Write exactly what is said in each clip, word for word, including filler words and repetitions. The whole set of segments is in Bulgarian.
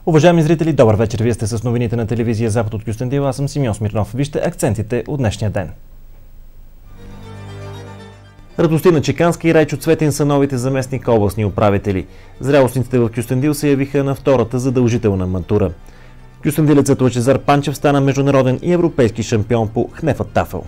Уважаеми зрители, добър вечер! Вие сте с новините на телевизия Запад от Кюстендил. Аз съм Симеон Смирнов. Вижте акцентите от днешния ден. Радостина Чеканска и Райчо Цветин са новите заместник областни управители. Зрелостниците в Кюстендил се явиха на втората задължителна матура. Кюстендилецът Лъчезар Панчев стана международен и европейски шампион по хнефът-тафъл.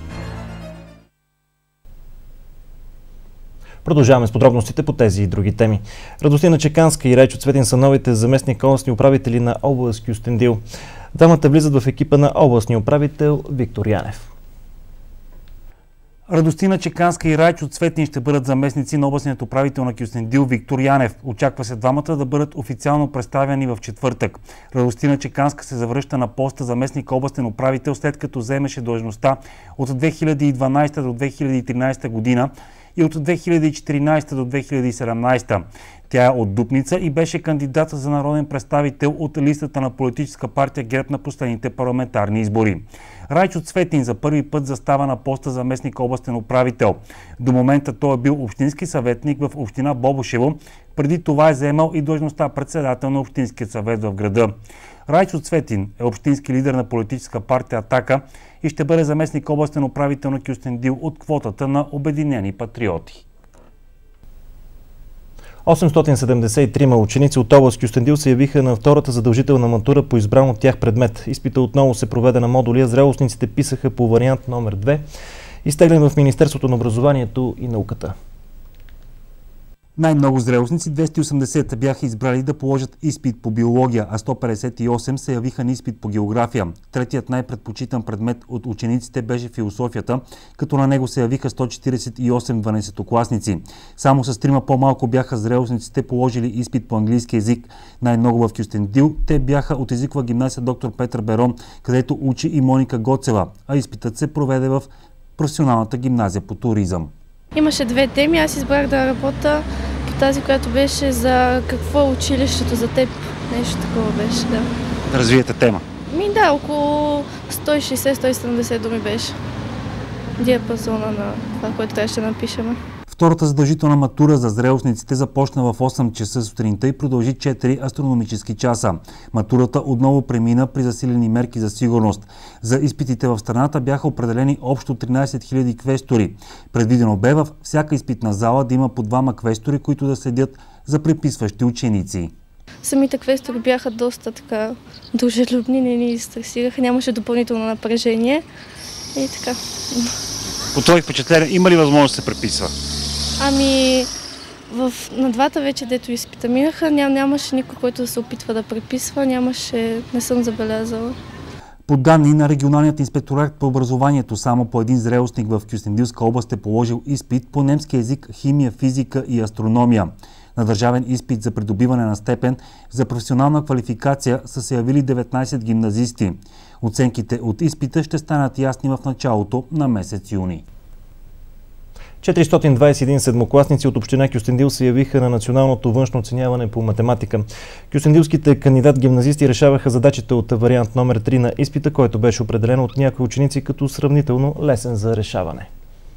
Продължаваме с подробностите по тези и други теми. Радостина Чеканска и Райчо Цветин са новите заместник областни управители на област Кюстендил. Двамата влизат в екипа на областния управител Виктор Янев. Радостина Чеканска и Райчо Цветин ще бъдат заместници на областният управител на Кюстендил Виктор Янев. Очаква се двамата да бъдат официално представени в четвъртък. Радостина Чеканска се завръща на поста заместник областен управител, след като заемеше длъжността от две хиляди и дванадесета до две хиляди и тринадесета година и от две хиляди и четиринадесета до две хиляди и седемнадесета. Тя е от Дупница и беше кандидата за народен представител от листата на политическа партия ГЕРБ на последните парламентарни избори. Райчо Цветин за първи път застава на поста заместник областен управител. До момента той е бил общински съветник в община Бобошево. Преди това е заемал и длъжността председател на Общинския съвет в града. Райчо Цветин е общински лидер на политическа партия „Атака“ и ще бъде заместник областен управител на Кюстендил от квотата на Обединени патриоти. осемстотин седемдесет и трима ученици от област Кюстендил се явиха на втората задължителна матура по избран от тях предмет. Изпита отново се проведе на модули, а зрелостниците писаха по вариант номер две, изтеглен в Министерството на образованието и науката. Най-много зрелостници, двеста и осемдесет, бяха избрали да положат изпит по биология, а сто петдесет и осем се явиха на изпит по география. Третият най-предпочитан предмет от учениците беше философията, като на него се явиха сто четиридесет и осем дванадесетокласници. Само с трима по-малко бяха зрелостниците положили изпит по английски език. Най-много в Кюстендил те бяха от езикова гимназия доктор Петър Берон, където учи и Моника Гоцева, а изпитът се проведе в професионалната гимназия по туризъм. Имаше две теми, аз избрах да работя по тази, която беше за какво е училището за теб. Нещо такова беше, да. Да развиете тема? Ми да, около сто и шейсет до сто и седемдесет думи беше. Диапазона на това, което трябваше да напишем. Втората задължителна матура за зрелостниците започна в осем часа сутринта и продължи четири астрономически часа. Матурата отново премина при засилени мерки за сигурност. За изпитите в страната бяха определени общо тринадесет хиляди квестори. Предвидено бе във всяка изпитна зала да има по двама квестори, които да следят за преписващи ученици. Самите квестори бяха доста така дружелюбни, не ни стресираха, нямаше допълнително напрежение и така. По твои впечатления има ли възможност да се преписва? Ами, в, на двата вече, дето изпита минаха, ням, нямаше никой, който да се опитва да преписва, нямаше, не съм забелязала. По данни на регионалният инспекторат по образованието, само по един зрелостник в Кюстендилска област е положил изпит по немски език, химия, физика и астрономия. На държавен изпит за придобиване на степен за професионална квалификация са се явили деветнадесет гимназисти. Оценките от изпита ще станат ясни в началото на месец юни. четиристотин двадесет и един седмокласници от община Кюстендил се явиха на националното външно оценяване по математика. Кюстендилските кандидат-гимназисти решаваха задачите от вариант номер три на изпита, който беше определен от някои ученици като сравнително лесен за решаване.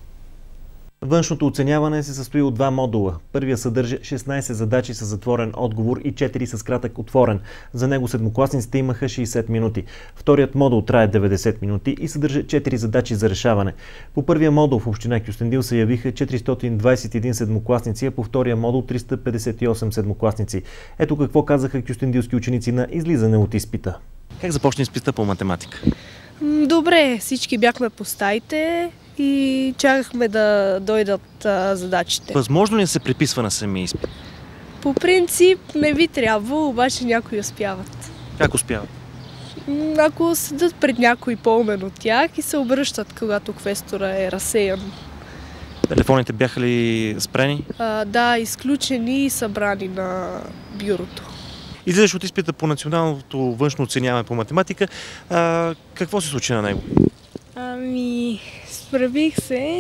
Външното оценяване се състои от два модула. Първия съдържа шестнадесет задачи с затворен отговор и четири с кратък отворен. За него седмокласниците имаха шейсет минути. Вторият модул трае деветдесет минути и съдържа четири задачи за решаване. По първия модул в община Кюстендил се явиха четиристотин двадесет и един седмокласници, а по втория модул триста петдесет и осем седмокласници. Ето какво казаха кюстендилски ученици на излизане от изпита. Как започна изпита по математика? Добре, всички бяхме по стаите и чакахме да дойдат а, задачите. Възможно ли да се преписва на самия изпит? По принцип не би трябвало, обаче някои успяват. Как успяват? Ако седат пред някой по-умен от тях и се обръщат, когато квестора е разсеян. Телефоните бяха ли спрени? А, да, изключени и събрани на бюрото. Излизаш от изпита по националното външно оценяване по математика. А, какво се случи на него? Ами, справих се.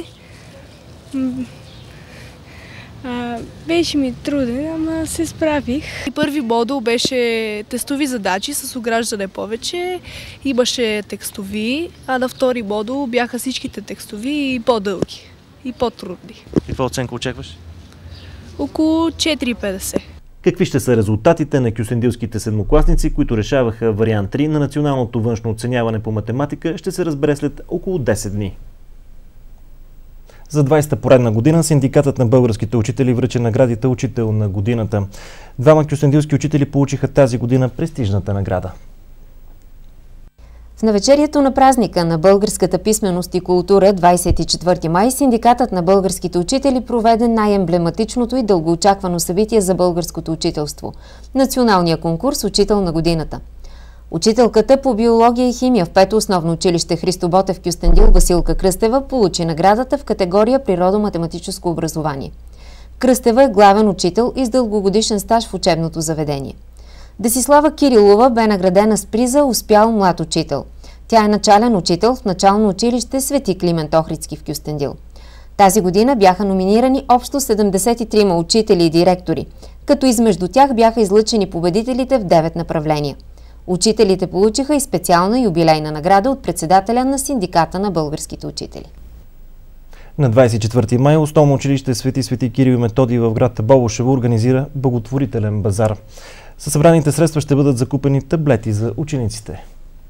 А, беше ми труден, ама се справих. Първи модул беше тестови задачи с ограждане повече. Имаше текстови, а на втори модул бяха всичките текстови и по-дълги и по-трудни. Каква оценка очакваш? Около четири цяло и петдесет. Какви ще са резултатите на кюстендилските седмокласници, които решаваха вариант три на националното външно оценяване по математика, ще се разбере след около десет дни. За двадесета поредна година синдикатът на българските учители връчи наградите Учител на годината. Двама кюстендилски учители получиха тази година престижната награда. В навечерието на празника на българската писменост и култура двадесет и четвърти май синдикатът на българските учители проведе най-емблематичното и дългоочаквано събитие за българското учителство – националния конкурс Учител на годината. Учителката по биология и химия в пето основно училище Христо Ботев Кюстендил Василка Кръстева получи наградата в категория природо-математическо образование. Кръстева е главен учител и с дългогодишен стаж в учебното заведение. Десислава Кирилова бе наградена с приза "Успял млад учител". Тя е начален учител в начално училище Свети Климент Охридски в Кюстендил. Тази година бяха номинирани общо седемдесет и трима учители и директори, като измежду тях бяха излъчени победителите в девет направления. Учителите получиха и специална юбилейна награда от председателя на синдиката на българските учители. На двадесет и четвърти май основно училище Свети Свети Кирил и Методий в град Бобошево организира благотворителен базар. Със събраните средства ще бъдат закупени таблети за учениците.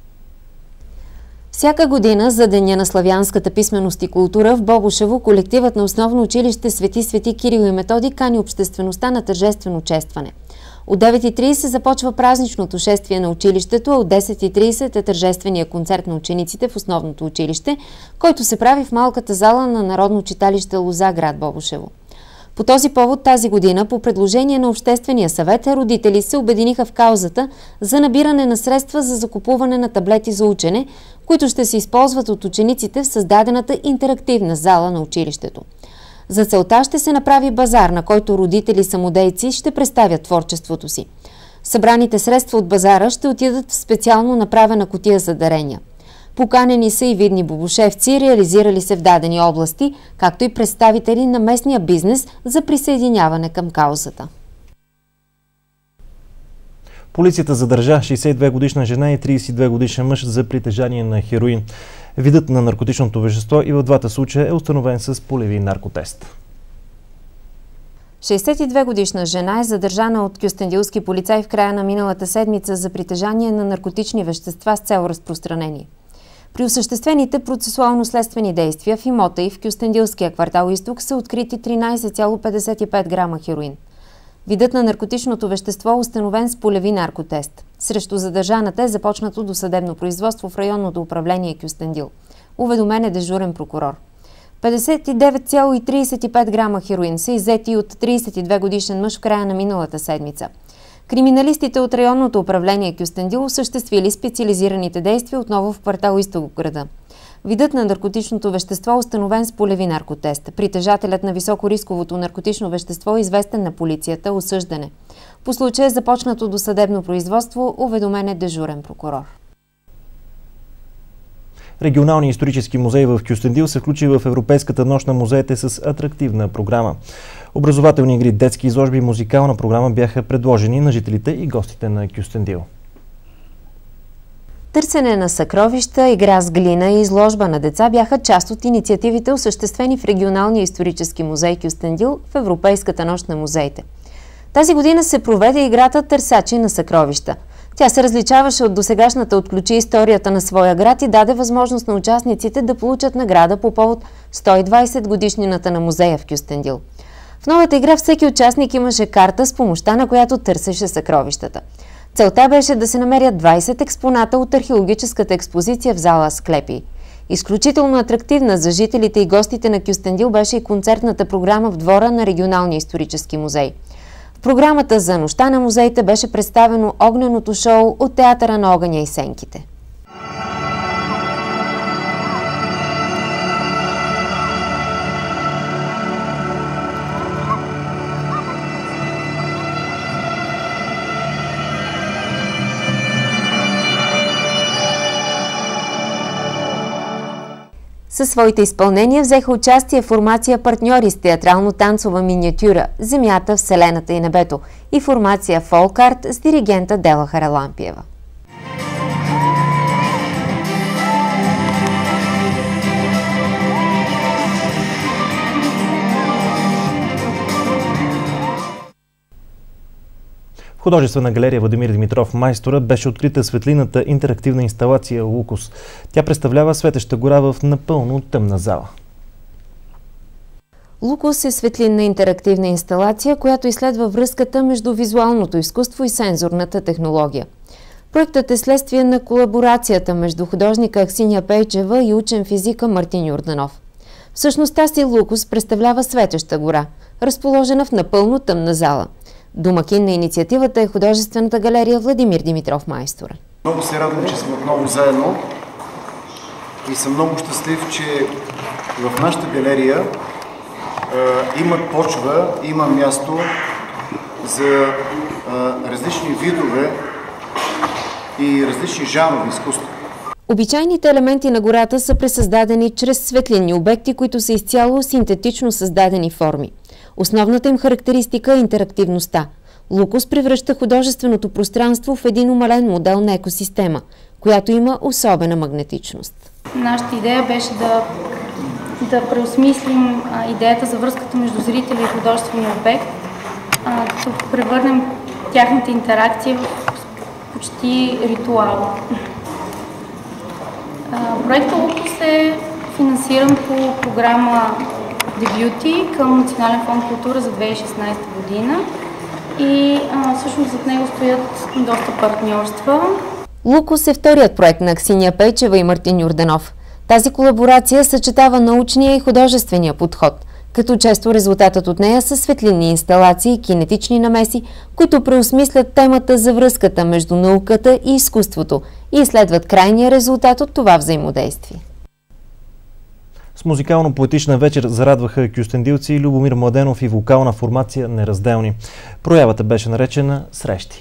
Всяка година за Деня на славянската писменост и култура в Бобошево колективът на основно училище Свети Свети Кирил и Методий кани обществеността на тържествено честване. От девет и тридесет започва празничното шествие на училището, а от десет и тридесет е тържествения концерт на учениците в основното училище, който се прави в малката зала на Народно читалище Лоза, град Бобошево. По този повод тази година, по предложение на Обществения съвет, родители се обединиха в каузата за набиране на средства за закупуване на таблети за учене, които ще се използват от учениците в създадената интерактивна зала на училището. За целта ще се направи базар, на който родители-самодейци ще представят творчеството си. Събраните средства от базара ще отидат в специално направена кутия за дарения. Поканени са и видни бобошевци, реализирали се в дадени области, както и представители на местния бизнес за присъединяване към каузата. Полицията задържа шейсет и две годишна жена и тридесет и две годишен мъж за притежание на хероин. Видът на наркотичното вещество и в двата случая е установен с полеви наркотест. шейсет и две годишна жена е задържана от кюстендилски полицай в края на миналата седмица за притежание на наркотични вещества с цел разпространение. При осъществените процесуално-следствени действия в имота и в кюстендилския квартал Изток са открити тринадесет цяло петдесет и пет грама хероин. Видът на наркотичното вещество е установен с полеви наркотест. Срещу задържаната е започнато досъдебно производство в районното управление Кюстендил. Уведомен е дежурен прокурор. петдесет и девет цяло тридесет и пет грама хероин са иззети от тридесет и две годишен мъж в края на миналата седмица. Криминалистите от районното управление Кюстендил осъществили специализираните действия отново в квартал Изток града. Видът на наркотичното вещество е установен с полеви наркотест. Притежателят на високорисковото наркотично вещество е известен на полицията, осъждане. По случая е започнато досъдебно производство, уведомен е дежурен прокурор. Регионалният исторически музей в Кюстендил се включи в Европейската нощ на музеите с атрактивна програма. Образователни игри, детски изложби и музикална програма бяха предложени на жителите и гостите на Кюстендил. Търсене на съкровища, игра с глина и изложба на деца бяха част от инициативите, осъществени в Регионалния исторически музей Кюстендил в Европейската нощ на музеите. Тази година се проведе играта "Търсачи на съкровища". Тя се различаваше от досегашната "Отключи историята на своя град" и даде възможност на участниците да получат награда по повод сто и двадесет годишнината на музея в Кюстендил. В новата игра всеки участник имаше карта, с помощта на която търсеше съкровищата. Целта беше да се намерят двадесет експоната от археологическата експозиция в зала "Склепи". Изключително атрактивна за жителите и гостите на Кюстендил беше и концертната програма в двора на Регионалния исторически музей. В програмата за нощта на музеите беше представено огненото шоу от Театъра на огъня и сенките. Със своите изпълнения взеха участие формация партньори с театрално-танцова миниатюра "Земята, Вселената и небето" и формация "Фолк-арт" с диригента Дела Харалампиева. Художествена галерия Владимир Димитров Майстора беше открита светлинната интерактивна инсталация Лукус. Тя представлява светеща гора в напълно тъмна зала. Лукус е светлинна интерактивна инсталация, която изследва връзката между визуалното изкуство и сензорната технология. Проектът е следствие на колаборацията между художника Аксинья Пейчева и учен физика Мартин Йорданов. Всъщност тази Лукус представлява светеща гора, разположена в напълно тъмна зала. Домакин на инициативата е художествената галерия Владимир Димитров Майстора. Много се радвам, че сме отново заедно и съм много щастлив, че в нашата галерия е, има почва, има място за е, различни видове и различни жанрови изкуства. Обичайните елементи на гората са пресъздадени чрез светлинни обекти, които са изцяло синтетично създадени форми. Основната им характеристика е интерактивността. Лукус превръща художественото пространство в един умален модел на екосистема, която има особена магнетичност. Нашата идея беше да, да преосмислим а, идеята за връзката между зрителя и художествения обект, а, да превърнем тяхната интеракция в почти ритуал. Проектът Лукус е финансиран по програма Дебюти към Национален фонд култура за две хиляди и шестнадесета година и а, всъщност зад него стоят доста партньорства. Лукус е вторият проект на Аксинья Пейчева и Мартин Йорданов. Тази колаборация съчетава научния и художествения подход, като често резултатът от нея са светлинни инсталации и кинетични намеси, които преосмислят темата за връзката между науката и изкуството и изследват крайния резултат от това взаимодействие. С музикално-поетична вечер зарадваха кюстендилци Любомир Младенов и вокална формация Неразделни. Проявата беше наречена Срещи.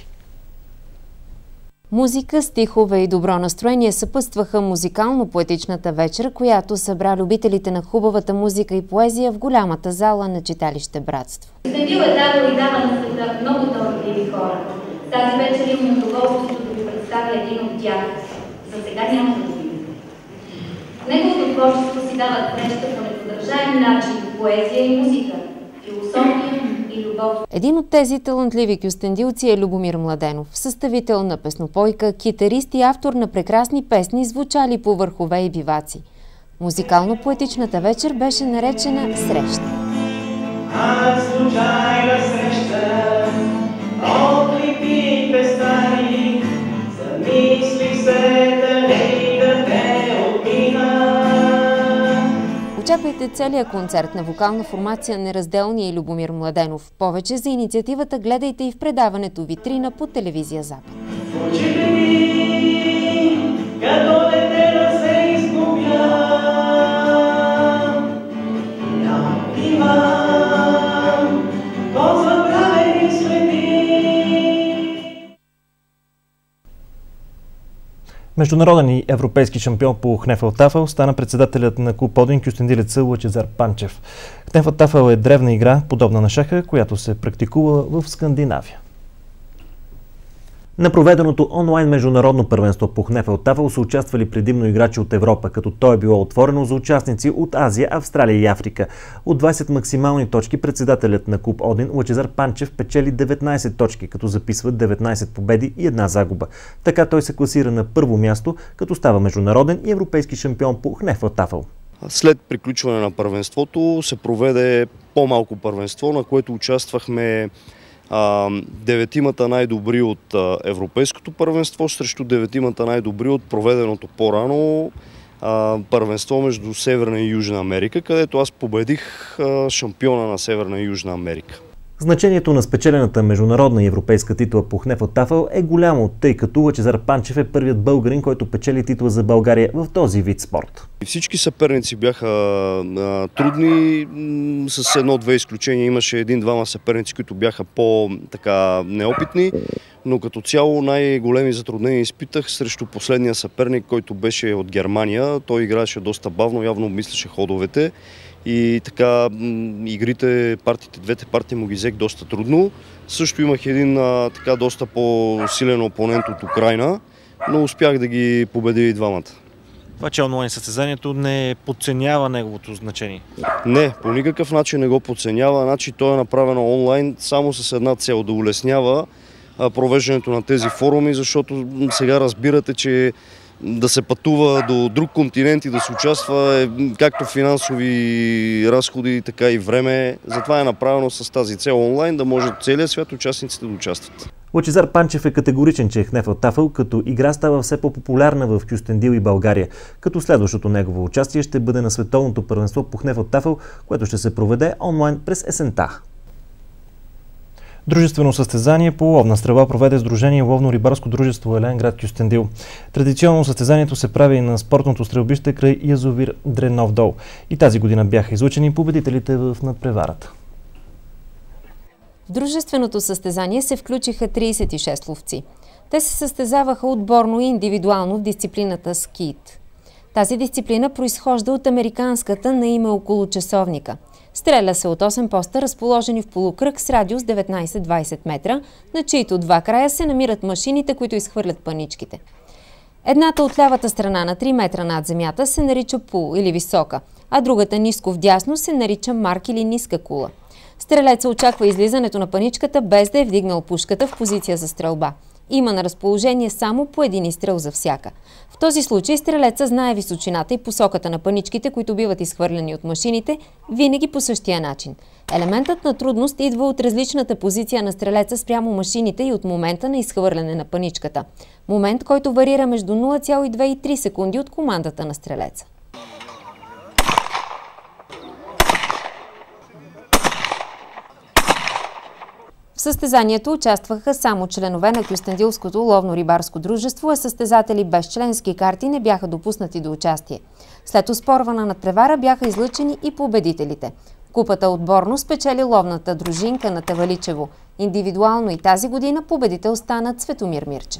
Музика, стихове и добро настроение съпътстваха музикално-поетичната вечер, която събра любителите на хубавата музика и поезия в голямата зала на читалище Братство. Кюстендил е дадал и дава на света много талантливи хора. Тази вечер имам удоволствието да ви представя един от тях. За сега няма да ви. Неговото творчество си дава среща по неподражаем начин поезия и музика, философия и любов. Един от тези талантливи кюстендилци е Любомир Младенов, съставител на песнопойка, китарист и автор на прекрасни песни, звучали по върхове и биваци. Музикално-поетичната вечер беше наречена Среща. Аз случайна среща, от липите стари, замислих се дали да те отмина. Очаквайте целият концерт на вокална формация Неразделни и Любомир Младенов. Повече за инициативата гледайте и в предаването Витрина по телевизия Запад. Очите ми, като дете да се изгубя, няма имам по-забравени следи. Международен и европейски шампион по хнефел-тафел стана председателят на клуб Один кюстендилеца Лъчезар Панчев. Хнефел-тафел е древна игра, подобна на шаха, която се практикува в Скандинавия. На проведеното онлайн международно първенство по хнефел-тафел са участвали предимно играчи от Европа, като то е било отворено за участници от Азия, Австралия и Африка. От двадесет максимални точки председателят на клуб Один Лъчезар Панчев печели деветнадесет точки, като записва деветнадесет победи и една загуба. Така той се класира на първо място, като става международен и европейски шампион по хнефел-тафел. След приключване на първенството се проведе по-малко първенство, на което участвахме деветимата най-добри от а, европейското първенство срещу деветимата най-добри от проведеното по-рано а, първенство между Северна и Южна Америка, където аз победих а, шампиона на Северна и Южна Америка. Значението на спечелената международна и европейска титла по хнефел-тафел е голямо, тъй като Лъчезар Панчев е първият българин, който печели титла за България в този вид спорт. Всички съперници бяха а, трудни, с едно-две изключения. Имаше един-двама съперници, които бяха по-неопитни, но като цяло най-големи затруднения изпитах срещу последния съперник, който беше от Германия. Той играеше доста бавно, явно обмисляше ходовете. И така игрите, партиите, двете партии му ги взех доста трудно. Също имах един а, така доста по-силен опонент от Украйна, но успях да ги победя и двамата. Това, че онлайн състезанието не подценява неговото значение? Не, по никакъв начин не го подценява. Значи то е направено онлайн само с една цел, да улеснява провеждането на тези форуми, защото сега разбирате, че да се пътува до друг континент и да се участва е както финансови разходи, така и време. Затова е направено с тази цел онлайн, да може целият свят участниците да участват. Лъчезар Панчев е категоричен, че Хнефел-Тафъл като игра става все по-популярна в Кюстендил и България, като следващото негово участие ще бъде на световното първенство по Хнефел-Тафъл, което ще се проведе онлайн през есента. Дружествено състезание по ловна стрелба проведе Сдружение Ловно-рибарско дружество Елен, град Кюстендил. Традиционно състезанието се прави и на спортното стрелбище край язовир Дренов дол. И тази година бяха излъчени победителите в надпреварата. В дружественото състезание се включиха тридесет и шест ловци. Те се състезаваха отборно и индивидуално в дисциплината скит. Тази дисциплина произхожда от американската на име околочасовника. Стреля се от осем поста, разположени в полукръг с радиус деветнадесет до двадесет метра, на чието два края се намират машините, които изхвърлят паничките. Едната от лявата страна на три метра над земята се нарича пул или висока, а другата ниско вдясно се нарича марк или ниска кула. Стрелеца очаква излизането на паничката без да е вдигнал пушката в позиция за стрелба. Има на разположение само по един изстрел за всяка. В този случай стрелеца знае височината и посоката на паничките, които биват изхвърляни от машините, винаги по същия начин. Елементът на трудност идва от различната позиция на стрелеца спрямо машините и от момента на изхвърляне на паничката. Момент, който варира между нула цяло и две и три секунди от командата на стрелеца. В състезанието участваха само членове на Кюстендилското ловно-рибарско дружество, а състезатели без членски карти не бяха допуснати до участие. След оспорвана надпревара бяха излъчени и победителите. Купата отборно спечели ловната дружинка на Таваличево. Индивидуално и тази година победител стана Цветомир Мирчев.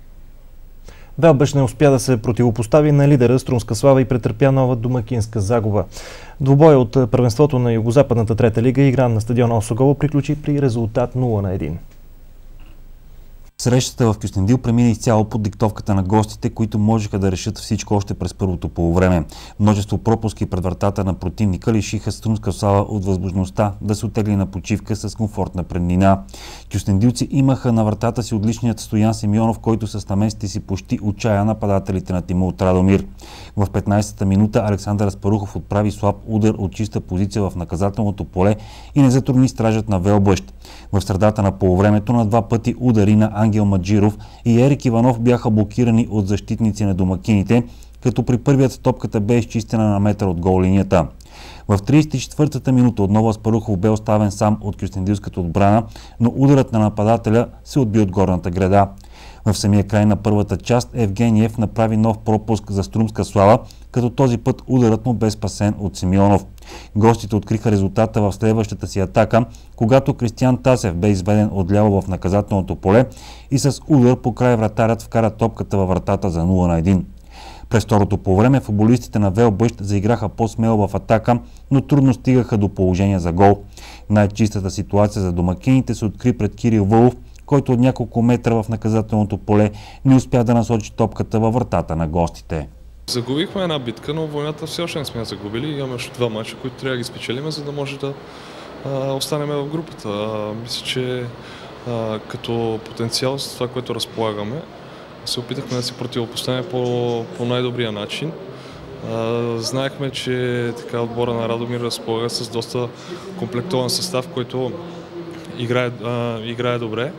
Велбеш не успя да се противопостави на лидера Струмска Слава и претърпя нова домакинска загуба. Двубой от първенството на Югозападната трета лига, игран на стадиона Осогово, приключи при резултат нула на един. Срещата в Кюстендил премина изцяло под диктовката на гостите, които можеха да решат всичко още през първото полувреме. Множество пропуски пред вратата на противника лишиха Струмска Слава от възможността да се оттегли на почивка с комфортна преднина. Кюстендилци имаха на вратата си отличният Стоян Симеонов, който с намесите си почти отчая нападателите на тима от Радомир. В петнадесета минута Александър Аспарухов отправи слаб удар от чиста позиция в наказателното поле и не затрудни стражът на Велбъщ. В средата на полувремето на два пъти удари на Ангел Маджиров и Ерик Иванов бяха блокирани от защитници на домакините, като при първият топката бе изчистена на метър от гол линията. В тридесет и четвъртата минута отново Аспарухов бе оставен сам от кюстендилската отбрана, но ударът на нападателя се отби от горната града. В самия край на първата част Евгениев направи нов пропуск за Струмска Слава, като този път ударът му бе спасен от Симеонов. Гостите откриха резултата в следващата си атака, когато Кристиян Тасев бе изведен отляво в наказателното поле и с удар по край вратарят вкара топката във вратата за нула на един. През второто полувреме футболистите на Велбъщ заиграха по-смело в атака, но трудно стигаха до положение за гол. Най-чистата ситуация за домакините се откри пред Кирил Вълов, който от няколко метра в наказателното поле не успя да насочи топката във вратата на гостите. Загубихме една битка, но войната все още не сме загубили. Имаме още два мача, които трябва да ги спечелим, за да може да а, останем в групата. А, мисля, че а, като потенциал с това, което разполагаме, се опитахме да се противопоставим по, по най-добрия начин. А, знаехме, че така отбора на Радомир разполага с доста комплектован състав, който играе, а, играе добре,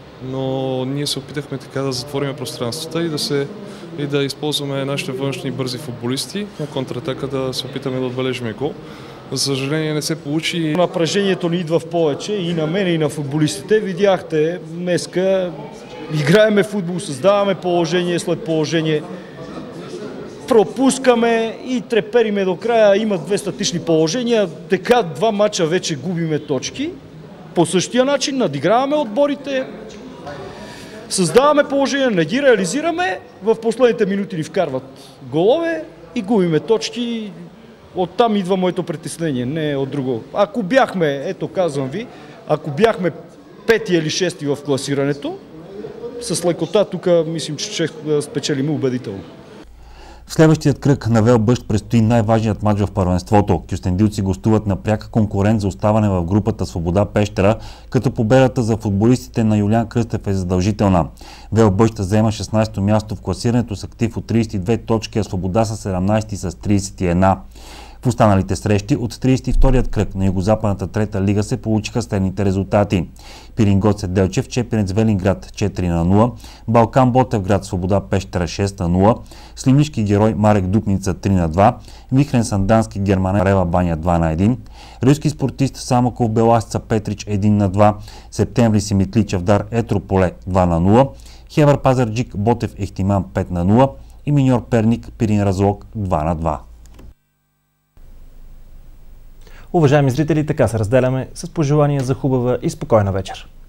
но ние се опитахме така да затворим пространствата и да, се, и да използваме нашите външни бързи футболисти на контратака, да се опитаме да отбележим гол. За съжаление не се получи. Напрежението ни идва в повече и на мен, и на футболистите. Видяхте, днеска играеме футбол, създаваме положение след положение, пропускаме и трепериме до края. Има две статични положения, така два мача вече губиме точки. По същия начин надиграваме отборите, създаваме положение, не ги реализираме, в последните минути ни вкарват голове и губиме точки. Оттам идва моето притеснение, не от друго. Ако бяхме, ето казвам ви, ако бяхме пети или шести в класирането, с лекота тук мислим, че ще спечелим убедително. В следващият кръг на Велбъщ предстои най-важният матч в първенството. Кюстендилци гостуват на пряк конкурент за оставане в групата Свобода Пещера, като победата за футболистите на Юлиан Кръстев е задължителна. Велбъщ заема шестнадесето място в класирането с актив от тридесет и две точки, а Свобода са седемнадесети с тридесет и една. В останалите срещи от тридесет и вторият кръг на Югозападната трета лига се получиха следните резултати. Пирингоце Делчев, Чепинец Велинград четири на нула, Балкан Ботевград Свобода Пещера шест на нула, Сливнишки герой Марек Дупница три на два, Вихрен Сандански Германе Рева Баня два на един, Рилски спортист Самоков Беласица Петрич един на два, Септември Симитли Чавдар Етрополе два на нула, Хевър Пазарджик Ботев Ехтиман пет на нула и Миньор Перник Пирин Разлог два на два. Уважаеми зрители, така се разделяме с пожелания за хубава и спокойна вечер.